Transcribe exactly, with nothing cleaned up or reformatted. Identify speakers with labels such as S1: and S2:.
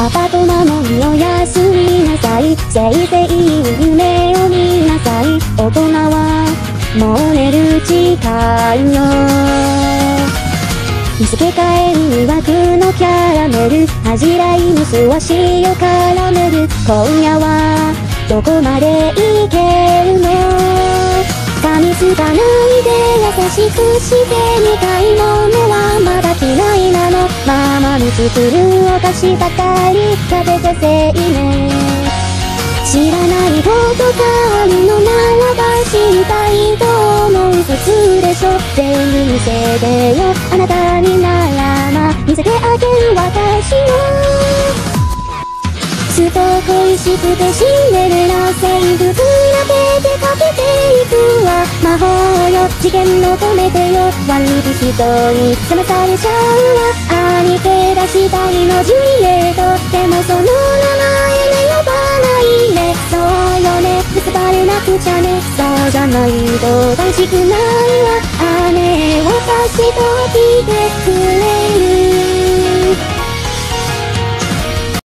S1: パパとママにおやすみなさい。せいぜい夢を見なさい。大人はもう寝る時間よ。見つけ替える曰くのキャラメル、恥じらいの素足を絡める。今夜はどこまでいけるの。髪つかないで優しくしてみたいものはまだ嫌いなの。ママに作るお菓子ばかり食べてせいね。知らないことがあるのならば知りたいと思う。普通でしょ。全部見せてよ。あなたにならば見せてあげる私を。すごく恋しくてシンデレラセリフ比べてかけていくわ。魔法よ次元求めてよ。悪い人に騙されちゃうわ。兄手出したいのジュリエット。でもその名前で呼ばないね。そうよねぶつかれなくちゃね。そうじゃないと楽しくないわ。姉私と来てくれ